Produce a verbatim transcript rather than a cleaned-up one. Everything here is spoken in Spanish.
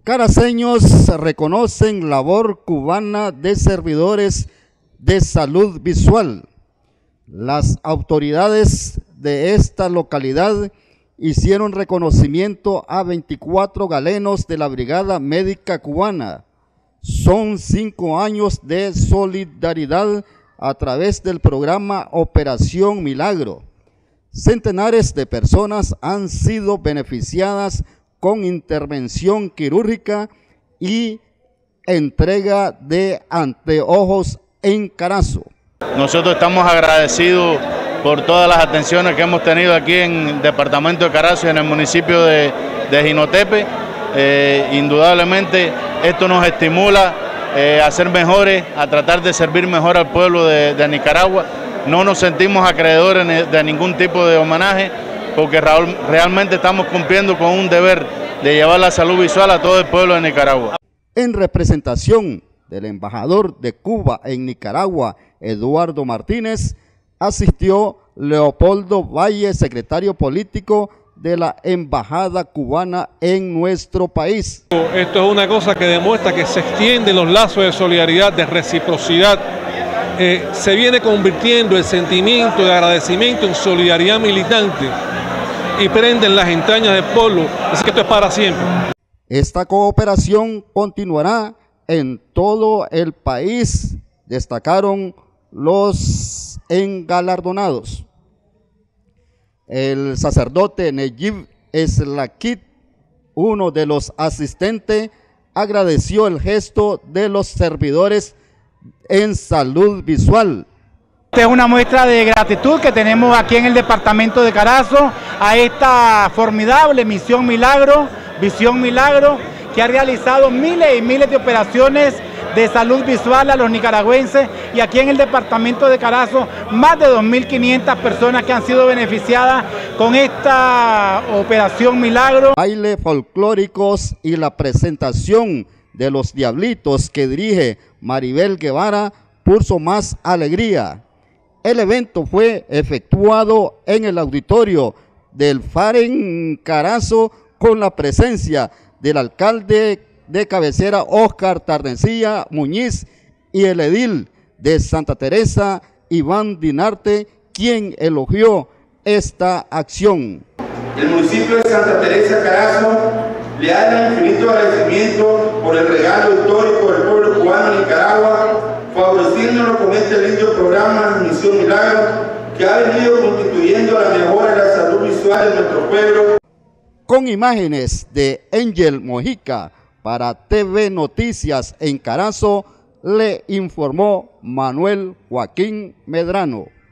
Caraceños reconocen labor cubana de servidores de salud visual. Las autoridades de esta localidad hicieron reconocimiento a veinticuatro galenos de la Brigada Médica Cubana. Son cinco años de solidaridad a través del programa Operación Milagro. Centenares de personas han sido beneficiadas con intervención quirúrgica y entrega de anteojos en Carazo. Nosotros estamos agradecidos por todas las atenciones que hemos tenido aquí en el departamento de Carazo y en el municipio de, de Jinotepe. Eh, indudablemente esto nos estimula eh, a ser mejores, a tratar de servir mejor al pueblo de, de Nicaragua. No nos sentimos acreedores de ningún tipo de homenaje, porque realmente estamos cumpliendo con un deber de llevar la salud visual a todo el pueblo de Nicaragua. En representación del embajador de Cuba en Nicaragua, Eduardo Martínez, asistió Leopoldo Valle, secretario político de la Embajada Cubana en nuestro país. Esto es una cosa que demuestra que se extienden los lazos de solidaridad, de reciprocidad. Eh, se viene convirtiendo el sentimiento de agradecimiento en solidaridad militante y prende en las entrañas del pueblo, así que esto es para siempre. Esta cooperación continuará en todo el país, destacaron los engalardonados. El sacerdote Neyib Eslakit, uno de los asistentes, agradeció el gesto de los servidores en salud visual. Esta es una muestra de gratitud que tenemos aquí en el departamento de Carazo a esta formidable misión Milagro, Visión Milagro, que ha realizado miles y miles de operaciones de salud visual a los nicaragüenses, y aquí en el departamento de Carazo más de dos mil quinientas personas que han sido beneficiadas con esta operación Milagro. Baile folclóricos y la presentación de los Diablitos que dirige Maribel Guevara puso más alegría. El evento fue efectuado en el auditorio del Faren Carazo con la presencia del alcalde de cabecera Óscar Tardencilla Muñiz y el edil de Santa Teresa Iván Dinarte, quien elogió esta acción. El municipio de Santa Teresa Carazo le da infinito agradecimiento por el regalo histórico del pueblo cubano en Nicaragua, favoreciéndonos con este lindo programa Misión Milagro, que ha venido constituyendo la mejora de la salud visual de nuestro pueblo. Con imágenes de Angel Mojica para T V Noticias en Carazo, le informó Manuel Joaquín Medrano.